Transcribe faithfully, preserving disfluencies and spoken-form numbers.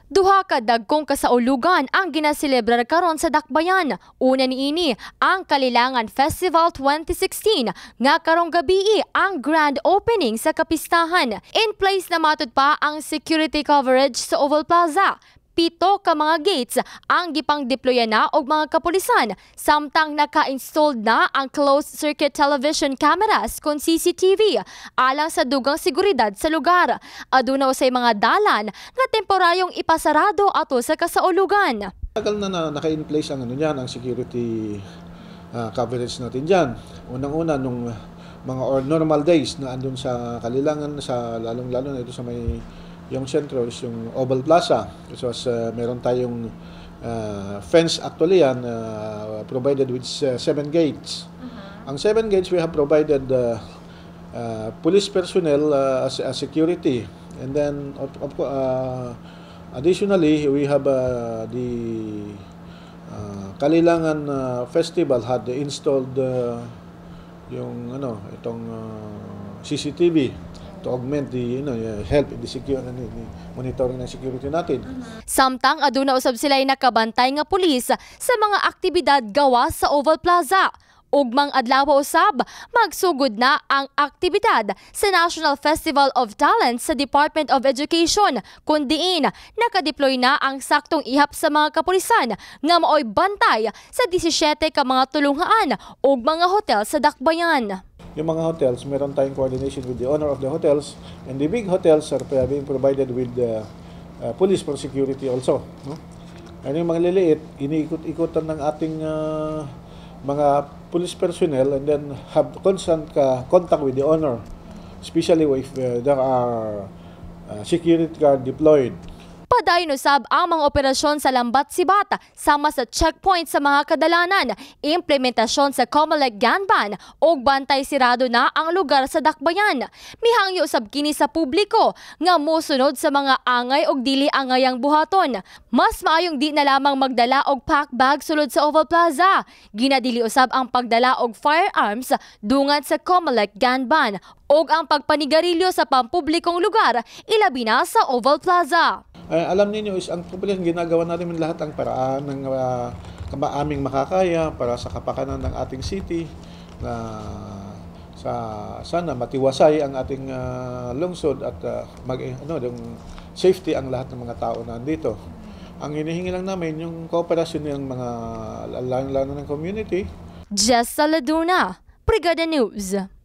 Duha ka dagkong kasaulugan ang ginaselebrar karon sa Dakbayan. Una niini ang Kalilangan Festival twenty sixteen nga karong gabii ang grand opening sa kapistahan. In place na matud pa ang security coverage sa Oval Plaza. Pito ka mga gates ang gipang-deployan na og mga kapulisan, samtang naka-installed na ang closed-circuit television cameras kon C C T V alang sa dugang seguridad sa lugar. Aduna usay mga dalan nga temporaryong ipasarado ato sa kasaulugan. Tagal na, na naka-in-place ang ano niyan, ang security uh, coverage natin diyan. Unang-una nung mga or normal days na andun sa Kalilangan, sa lalong-lalo na ito sa may yung sentro is yung Oval Plaza. So uh, meron tayong uh, fence actually yan, uh, provided with uh, seven gates. Uh-huh. Ang seven gates we have provided uh, uh, police personnel uh, as, as security. And then of, of, uh, additionally we have uh, the uh, Kalilangan uh, Festival had installed uh, yung ano itong uh, C C T V to augment the, you know, help in the secure and the monitoring ng security natin. Uh-huh. Samtang aduna usab sila'y nakabantay nga pulis sa mga aktibidad gawas sa Oval Plaza. Ugmang adlaw usab, magsugod na ang aktibidad sa National Festival of Talent sa Department of Education, kundiin nakadeploy na ang saktong ihap sa mga kapulisan nga maoy bantay sa disisyete ka mga tulungaan ug mga hotel sa Dakbayan. Yung mga hotels, meron tayong coordination with the owner of the hotels, and the big hotels are being provided with uh, uh, police for security also. No? And yung mga liliit, iniikot-ikotan ng ating uh, mga police personnel and then have constant uh, contact with the owner, especially if uh, there are uh, security guard deployed. Padayon usab ang mga operasyon sa Lambat Sibat sama sa checkpoint sa mga kadalanan, implementasyon sa Comelec Ganban ug bantay sirado na ang lugar sa Dakbayan. Mihangyo usab kini sa publiko nga mosunod sa mga angay ug dili angayang buhaton. Mas maayong di na lamang magdala og pack bag sulod sa Oval Plaza. Ginadili usab ang pagdala og firearms dungad sa Comelec Ganban ug ang pagpanigarilyo sa pampublikong lugar ilabi na sa Oval Plaza. Ay, alam niyo is ang problema ginagawa natin lahat ang paraan ng uh, aming makakaya para sa kapakanan ng ating city na sa sana matiwasay ang ating uh, lungsod at uh, mag ano yung safety ang lahat ng mga tao na andito. Ang hinihingi lang namin yung kooperasyon ng mga lalo-lalo ng community. Jess Saladuna, Brigada News.